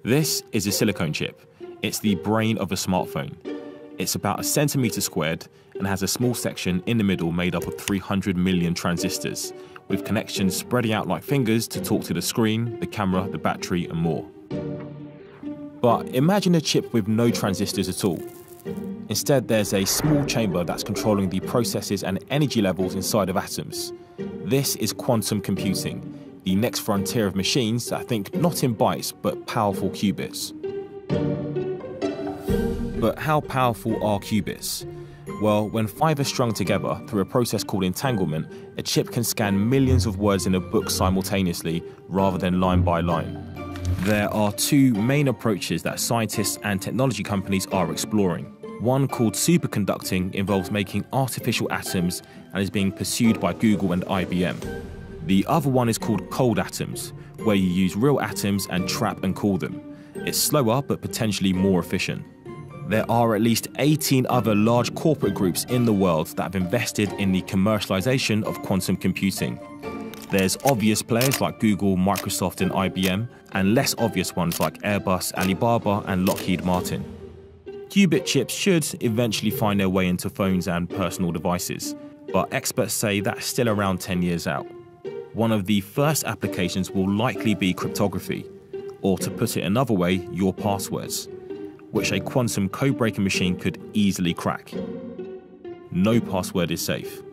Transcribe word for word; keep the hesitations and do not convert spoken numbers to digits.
This is a silicone chip. It's the brain of a smartphone. It's about a centimetre squared and has a small section in the middle made up of three hundred million transistors, with connections spreading out like fingers to talk to the screen, the camera, the battery, and more. But imagine a chip with no transistors at all. Instead, there's a small chamber that's controlling the processes and energy levels inside of atoms. This is quantum computing, the next frontier of machines that think not in bytes but powerful qubits. But how powerful are qubits? Well, when five are strung together through a process called entanglement, a chip can scan millions of words in a book simultaneously rather than line by line. There are two main approaches that scientists and technology companies are exploring. One, called superconducting, involves making artificial atoms and is being pursued by Google and I B M. The other one is called cold atoms, where you use real atoms and trap and cool them. It's slower but potentially more efficient. There are at least eighteen other large corporate groups in the world that have invested in the commercialization of quantum computing. There's obvious players like Google, Microsoft and I B M, and less obvious ones like Airbus, Alibaba and Lockheed Martin. Qubit chips should eventually find their way into phones and personal devices, but experts say that's still around ten years out. One of the first applications will likely be cryptography, or to put it another way, your passwords, which a quantum code-breaking machine could easily crack. No password is safe.